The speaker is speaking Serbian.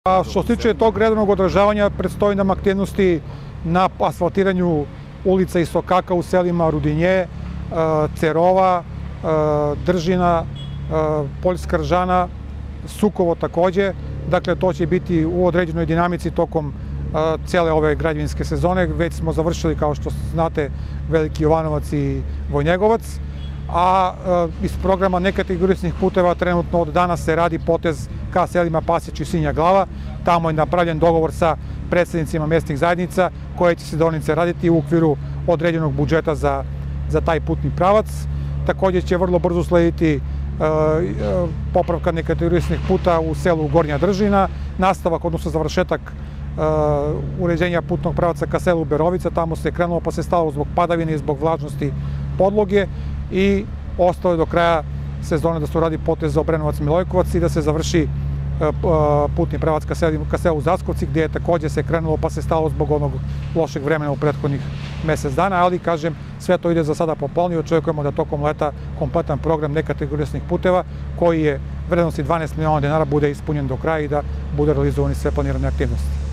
Što se tiče tog redovnog održavanja, predstoji nam aktivnosti na asfaltiranju ulica i sokaka u selima Rudinje, Cerova, Držina, Poljska Ržana, Sukovo takođe. Dakle, to će biti u određenoj dinamici tokom cele ove građevinske sezone. Već smo završili, kao što znate, Veliki Jovanovac i Vojnjegovac. A iz programa nekategorisnih puteva trenutno od danas se radi potez ka selima Pasić i Sinja Glava. Tamo je napravljen dogovor sa predsednicima mesnih zajednica koje će se deonice raditi u okviru određenog budžeta za taj putni pravac. Takođe će vrlo brzo slediti popravka nekategorisnih puta u selu Gornja Držina, nastavak, odnosno završetak uređenja putnog pravaca ka selu Berovica. Tamo se krenulo pa se stalo zbog padavine i zbog vlažnosti podloge i ostalo je do kraja sezone da se uradi potez za Obrenovac-Milojkovac i da se završi putni pravac ka selu Zaskovci, gdje je takođe se krenulo pa se stalo zbog onog lošeg vremena u prethodnih mesec dana, ali kažem, sve to ide za sada po planu i očekujemo da tokom leta kompletan program nekategorisnih puteva koji je vrednosti 12 miliona dinara bude ispunjen do kraja i da bude realizovan sve planirane aktivnosti.